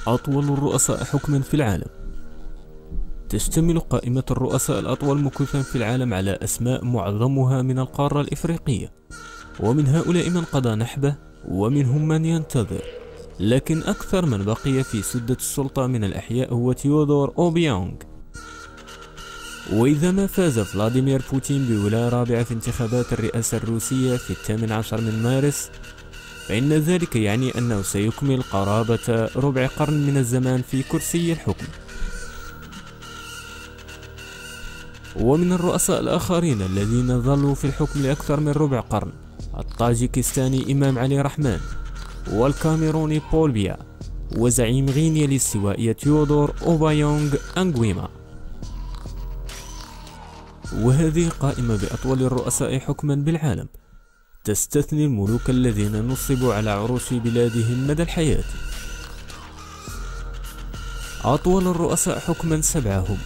أطول الرؤساء حكما في العالم. تشتمل قائمة الرؤساء الأطول مكثا في العالم على أسماء معظمها من القارة الإفريقية، ومن هؤلاء من قضى نحبه ومنهم من ينتظر، لكن أكثر من بقي في سدة السلطة من الأحياء هو تيودور أوبيانغ. وإذا ما فاز فلاديمير بوتين بولاية رابعة في انتخابات الرئاسة الروسية في 18 من مارس، فإن ذلك يعني أنه سيكمل قرابة ربع قرن من الزمان في كرسي الحكم. ومن الرؤساء الآخرين الذين ظلوا في الحكم لأكثر من ربع قرن الطاجيكستاني إمام علي رحمان، والكاميروني بول بيا، وزعيم غينيا الاستوائية تيودور أوبايونغ أنغويما. وهذه قائمة بأطول الرؤساء حكما بالعالم، تستثني الملوك الذين نصبوا على عروش بلادهم مدى الحياة. أطول الرؤساء حكما 7 هم: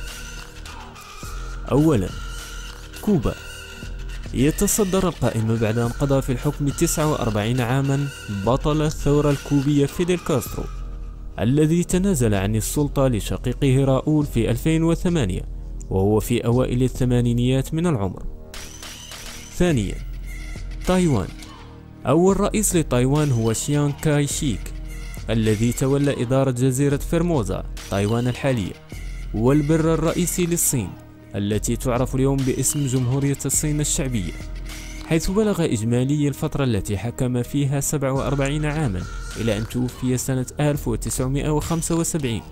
أولا كوبا، يتصدر القائمة بعد أن قضى في الحكم 49 عاما بطل الثورة الكوبية فيديل كاسترو، الذي تنازل عن السلطة لشقيقه راؤول في 2008 وهو في أوائل الثمانينيات من العمر. ثانيا تايوان، أول رئيس لتايوان هو شيانغ كاي شيك، الذي تولى إدارة جزيرة فورموزا تايوان الحالية، والبر الرئيسي للصين التي تعرف اليوم باسم جمهورية الصين الشعبية، حيث بلغ إجمالي الفترة التي حكم فيها 47 عاما إلى أن توفي سنة 1975.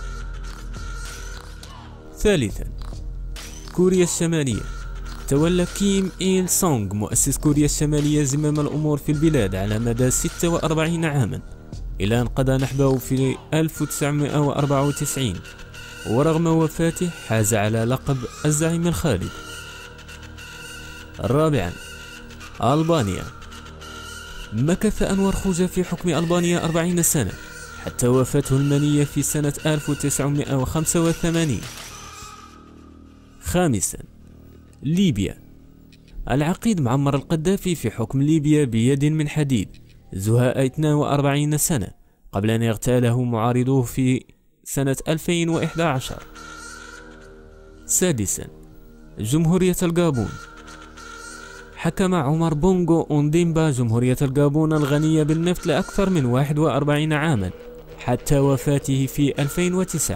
ثالثا كوريا الشمالية، تولى كيم إيل سونغ مؤسس كوريا الشمالية زمام الأمور في البلاد على مدى 46 عاما إلى أن قضى نحبه في 1994، ورغم وفاته حاز على لقب الزعيم الخالد. رابعا ألبانيا، مكث أنور خوجة في حكم ألبانيا 40 سنة حتى وفاته المنية في سنة 1985. خامسا ليبيا، العقيد معمر القذافي في حكم ليبيا بيد من حديد زهاء 42 سنة قبل أن يغتاله معارضوه في سنة 2011. سادسا جمهورية القابون، حكم عمر بونغو أونديمبا جمهورية القابون الغنية بالنفط لأكثر من 41 عاما حتى وفاته في 2009.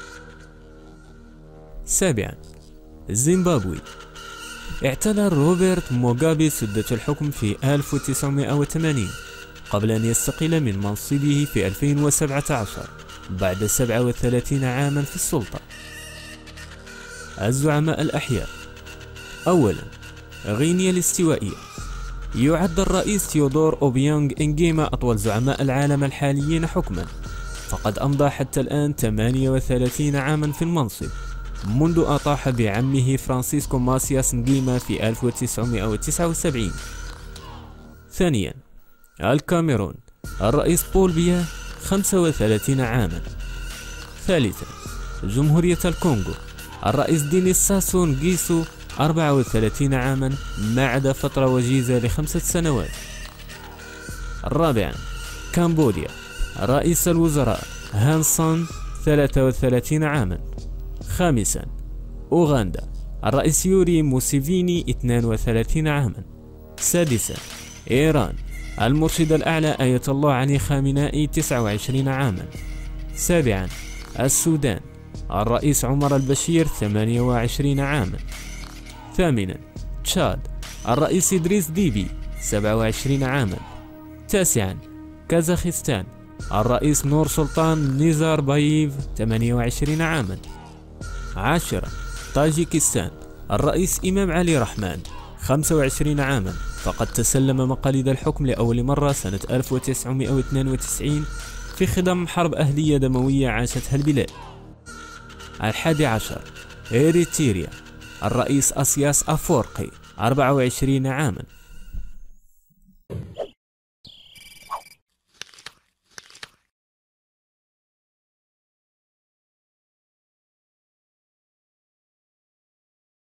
سابعا زيمبابوي، اعتلى روبرت موغابي سدة الحكم في 1980 قبل أن يستقيل من منصبه في 2017 بعد 37 عاما في السلطة. الزعماء الأحياء، أولا غينيا الاستوائية، يعد الرئيس تيودور أوبيانغ إنغيما أطول زعماء العالم الحاليين حكما، فقد أمضى حتى الآن 38 عاما في المنصب منذ أطاح بعمه فرانسيسكو ماسياس نغيما في 1979. ثانيا الكاميرون، الرئيس بول بيا 35 عاما. ثالثا جمهورية الكونغو، الرئيس دينيس ساسو نغيسو 34 عاما ما عدا فترة وجيزة ل5 سنوات. رابعا كمبوديا، رئيس الوزراء هانسون 33 عاما. خامسا أوغندا، الرئيس يوري موسيفيني 32 عاما. سادسا إيران، المرشد الأعلى آية الله علي خامنائي 29 عاما. سابعا السودان، الرئيس عمر البشير 28 عاما. ثامنا تشاد، الرئيس إدريس ديبي 27 عاما. تاسعا كازاخستان، الرئيس نور سلطان نيزارباييف 28 عاما. عاشرا طاجيكستان، الرئيس إمام علي رحمان 25 عاما، فقد تسلم مقاليد الحكم لأول مرة سنة 1992 في خضم حرب أهلية دموية عاشتها البلاد. 11 إريتريا، الرئيس أسياس أفورقي 24 عاما.